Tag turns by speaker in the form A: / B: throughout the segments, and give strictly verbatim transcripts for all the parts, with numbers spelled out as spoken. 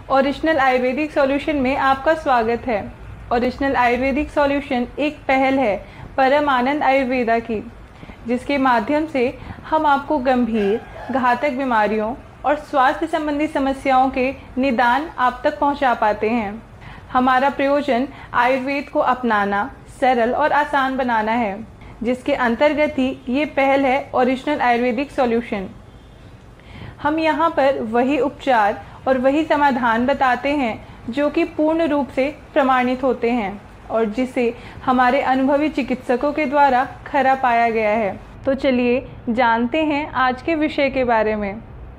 A: Original Ayurvedic solution में आपका स्वागत है। ओरिजिनल आयुर्वेदिक सॉल्यूशन एक पहल है परम आनंद आयुर्वेदा की, जिसके माध्यम से हम आपको गंभीर घातक बीमारियों और स्वास्थ्य संबंधी समस्याओं के निदान आप तक पहुंचा पाते हैं। हमारा प्रयोजन आयुर्वेद को अपनाना, सरल और आसान बनाना है, जिसके अंतर्गत ही ये पहल है ओरिजिनल आयुर्वेदिक सॉल्यूशन। हम यहाँ पर वही उपचार और वही समाधान बताते हैं जो कि पूर्ण रूप से प्रमाणित होते हैं और जिसे हमारे अनुभवी चिकित्सकों के द्वारा खरा पाया गया है। तो चलिए जानते हैं आज के विषय के बारे में।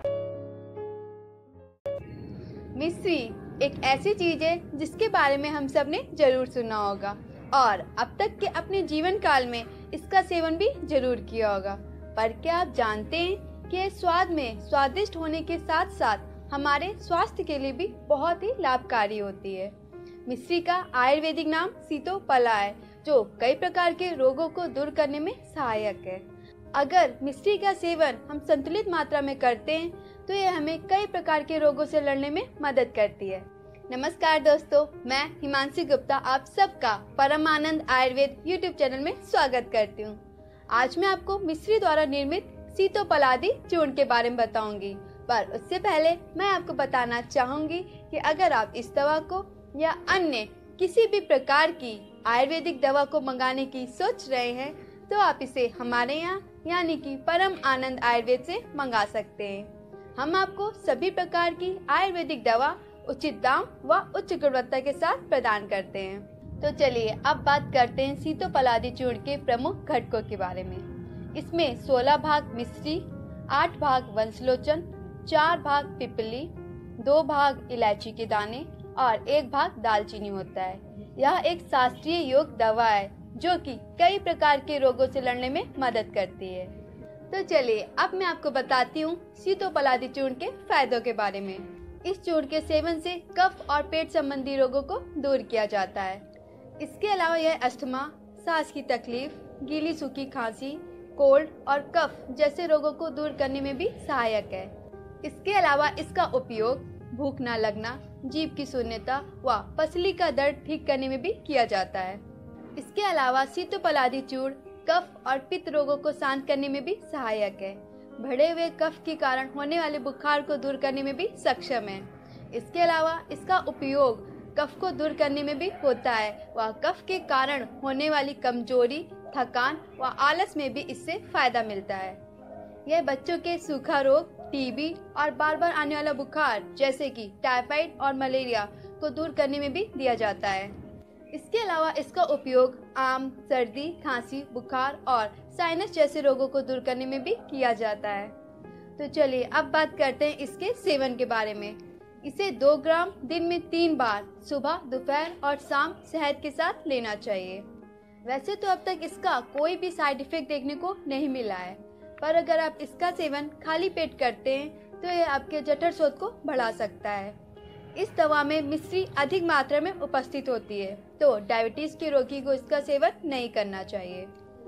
B: मिश्री एक ऐसी चीज है जिसके बारे में हम सब ने जरूर सुना होगा और अब तक के अपने जीवन काल में इसका सेवन भी जरूर किया होगा। पर क्या आप जानते हैं कि ये स्वाद में स्वादिष्ट होने के साथ साथ हमारे स्वास्थ्य के लिए भी बहुत ही लाभकारी होती है। मिश्री का आयुर्वेदिक नाम सीतोपला है, जो कई प्रकार के रोगों को दूर करने में सहायक है। अगर मिश्री का सेवन हम संतुलित मात्रा में करते हैं तो ये हमें कई प्रकार के रोगों से लड़ने में मदद करती है। नमस्कार दोस्तों, मैं हिमांशी गुप्ता आप सबका परम आनंद आयुर्वेद यूट्यूब चैनल में स्वागत करती हूँ। आज मैं आपको मिश्री द्वारा निर्मित सीतोपलादी चूर्ण के बारे में बताऊंगी, पर उससे पहले मैं आपको बताना चाहूंगी कि अगर आप इस दवा को या अन्य किसी भी प्रकार की आयुर्वेदिक दवा को मंगाने की सोच रहे हैं तो आप इसे हमारे यहाँ यानी कि परम आनंद आयुर्वेद से मंगा सकते हैं। हम आपको सभी प्रकार की आयुर्वेदिक दवा उचित दाम व उच्च गुणवत्ता के साथ प्रदान करते हैं। तो चलिए अब बात करते हैं सीतोपलादी चूर्ण के प्रमुख घटकों के बारे में। इसमें सोलह भाग मिश्री, आठ भाग वंशलोचन, चार भाग पिपली, दो भाग इलायची के दाने और एक भाग दालचीनी होता है। यह एक शास्त्रीय योग दवा है जो कि कई प्रकार के रोगों से लड़ने में मदद करती है। तो चलिए अब मैं आपको बताती हूँ सीतोपलादी चूर्ण के फायदों के बारे में। इस चूर्ण के सेवन से कफ और पेट संबंधी रोगों को दूर किया जाता है। इसके अलावा यह अस्थमा, सांस की तकलीफ, गीली सूखी खांसी, कोल्ड और कफ जैसे रोगों को दूर करने में भी सहायक है। इसके अलावा इसका उपयोग भूख न लगना, जीभ की शून्यता व पसली का दर्द ठीक करने में भी किया जाता है। इसके अलावा सीतोपलादी चूर्ण कफ और पित्त रोगों को शांत करने में भी सहायक है। बढ़े हुए कफ के कारण होने वाले बुखार को दूर करने में भी सक्षम है। इसके अलावा इसका उपयोग कफ को दूर करने में भी होता है व कफ के कारण होने वाली कमजोरी, थकान व आलस में भी इससे फायदा मिलता है। यह बच्चों के सूखा रोग, टीबी और बार बार आने वाला बुखार जैसे कि टाइफाइड और मलेरिया को दूर करने में भी दिया जाता है। इसके अलावा इसका उपयोग आम, सर्दी, खांसी, बुखार और साइनस जैसे रोगों को दूर करने में भी किया जाता है। तो चलिए अब बात करते हैं इसके सेवन के बारे में। इसे दो ग्राम दिन में तीन बार सुबह, दोपहर और शाम शहद के साथ लेना चाहिए। वैसे तो अब तक इसका कोई भी साइड इफेक्ट देखने को नहीं मिला है, पर अगर आप इसका सेवन खाली पेट करते हैं तो यह आपके जठर शोथ को बढ़ा सकता है। इस दवा में मिश्री अधिक मात्रा में उपस्थित होती है, तो डायबिटीज के रोगी को इसका सेवन नहीं करना चाहिए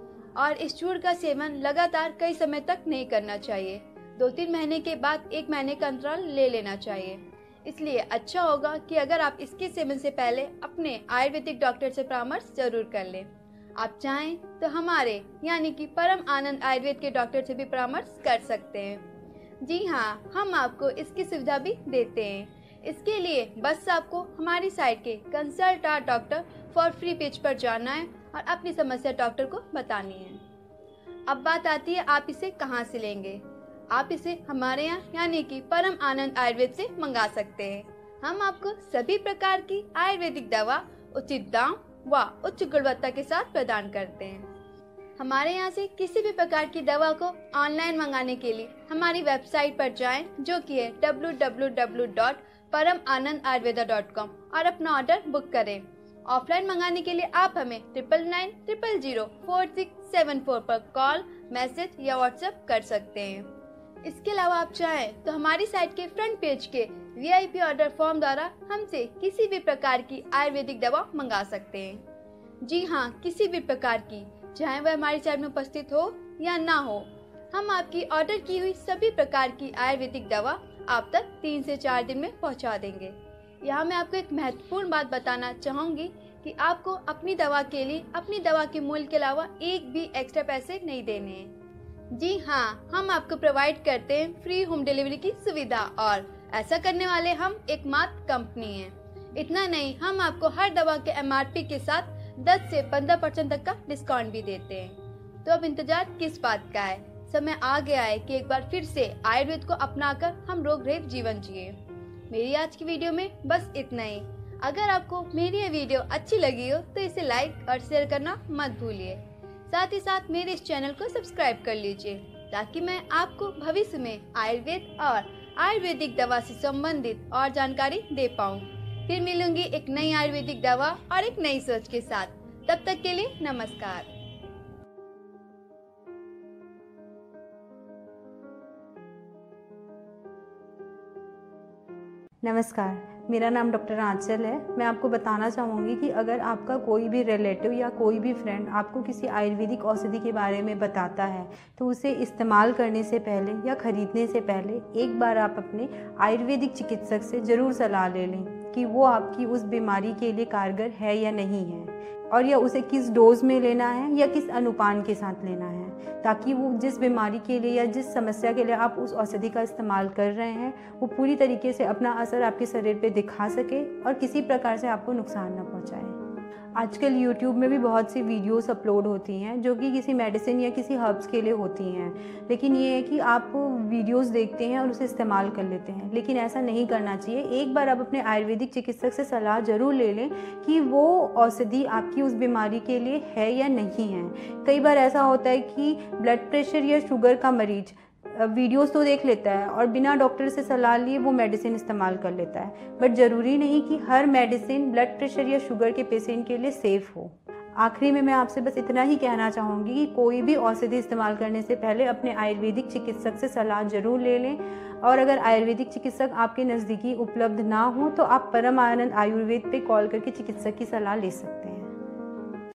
B: और इस चूर्ण का सेवन लगातार कई समय तक नहीं करना चाहिए। दो तीन महीने के बाद एक महीने का अंतराल ले लेना चाहिए। इसलिए अच्छा होगा कि अगर आप इसके सेवन से पहले अपने आयुर्वेदिक डॉक्टर से परामर्श जरूर कर लें। आप चाहें तो हमारे यानी कि परम आनंद आयुर्वेद के डॉक्टर से भी परामर्श कर सकते हैं। जी हाँ, हम आपको इसकी सुविधा भी देते हैं। इसके लिए बस आपको हमारी साइट के consult our doctor for free page पर जाना है और अपनी समस्या डॉक्टर को बतानी है। अब बात आती है आप इसे कहाँ से लेंगे। आप इसे हमारे यहाँ यानी कि परम आनंद आयुर्वेद से मंगा सकते हैं। हम आपको सभी प्रकार की आयुर्वेदिक दवा उचित दाम व उच्च गुणवत्ता के साथ प्रदान करते हैं। हमारे यहाँ से किसी भी प्रकार की दवा को ऑनलाइन मंगाने के लिए हमारी वेबसाइट पर जाएं, जो कि है डब्ल्यू डब्ल्यू डब्ल्यू डॉट परम आनंद आयुर्वेदा डॉट कॉम और अपना ऑर्डर बुक करें। ऑफलाइन मंगाने के लिए आप हमें triple nine triple zero four six seven four पर कॉल, मैसेज या व्हाट्सएप कर सकते हैं। इसके अलावा आप चाहें तो हमारी साइट के फ्रंट पेज के V I P order form द्वारा हमसे किसी भी प्रकार की आयुर्वेदिक दवा मंगा सकते हैं। जी हाँ, किसी भी प्रकार की, चाहे वह हमारी साइट में उपस्थित हो या ना हो। हम आपकी ऑर्डर की हुई सभी प्रकार की आयुर्वेदिक दवा आप तक तीन से चार दिन में पहुंचा देंगे। यहाँ मैं आपको एक महत्वपूर्ण बात बताना चाहूँगी कि आपको अपनी दवा के लिए अपनी दवा के मूल्य के अलावा एक भी एक्स्ट्रा पैसे नहीं देने हैं। जी हाँ, हम आपको प्रोवाइड करते हैं फ्री होम डिलीवरी की सुविधा और ऐसा करने वाले हम एकमात्र कंपनी हैं। इतना नहीं, हम आपको हर दवा के एम आर पी के साथ दस से पंद्रह परसेंट तक का डिस्काउंट भी देते हैं। तो अब इंतजार किस बात का है? समय आ गया है कि एक बार फिर से आयुर्वेद को अपनाकर हम रोग रहित जीवन जिए। मेरी आज की वीडियो में बस इतना ही। अगर आपको मेरी ये वीडियो अच्छी लगी हो तो इसे लाइक और शेयर करना मत भूलिए। साथ ही साथ मेरे इस चैनल को सब्सक्राइब कर लीजिए ताकि मैं आपको भविष्य में आयुर्वेद और आयुर्वेदिक दवा से संबंधित और जानकारी दे पाऊँ। फिर मिलूंगी एक नई आयुर्वेदिक दवा और एक नई सोच के साथ। तब तक के लिए नमस्कार।
C: नमस्कार, मेरा नाम डॉक्टर आंचल है। मैं आपको बताना चाहूँगी कि अगर आपका कोई भी रिलेटिव या कोई भी फ्रेंड आपको किसी आयुर्वेदिक औषधि के बारे में बताता है तो उसे इस्तेमाल करने से पहले या ख़रीदने से पहले एक बार आप अपने आयुर्वेदिक चिकित्सक से ज़रूर सलाह ले लें कि वो आपकी उस बीमारी के लिए कारगर है या नहीं है, और या उसे किस डोज में लेना है या किस अनुपान के साथ लेना है, ताकि वो जिस बीमारी के लिए या जिस समस्या के लिए आप उस औषधि का इस्तेमाल कर रहे हैं वो पूरी तरीके से अपना असर आपके शरीर पे दिखा सके और किसी प्रकार से आपको नुकसान ना पहुंचाए। आजकल यूट्यूब में भी बहुत सी वीडियोस अपलोड होती हैं जो कि किसी मेडिसिन या किसी हर्ब्स के लिए होती हैं, लेकिन ये है कि आप वीडियोस देखते हैं और उसे इस्तेमाल कर लेते हैं, लेकिन ऐसा नहीं करना चाहिए। एक बार आप अपने आयुर्वेदिक चिकित्सक से सलाह ज़रूर ले लें कि वो औषधि आपकी उस बीमारी के लिए है या नहीं है। कई बार ऐसा होता है कि ब्लड प्रेशर या शुगर का मरीज वीडियोस तो देख लेता है और बिना डॉक्टर से सलाह लिए वो मेडिसिन इस्तेमाल कर लेता है, बट ज़रूरी नहीं कि हर मेडिसिन ब्लड प्रेशर या शुगर के पेशेंट के लिए सेफ़ हो। आखिरी में मैं आपसे बस इतना ही कहना चाहूँगी कि कोई भी औषधि इस्तेमाल करने से पहले अपने आयुर्वेदिक चिकित्सक से सलाह ज़रूर ले लें, और अगर आयुर्वेदिक चिकित्सक आपके नज़दीकी उपलब्ध ना हो तो आप परम आनंद आयुर्वेद पे कॉल करके चिकित्सक की सलाह ले सकते हैं।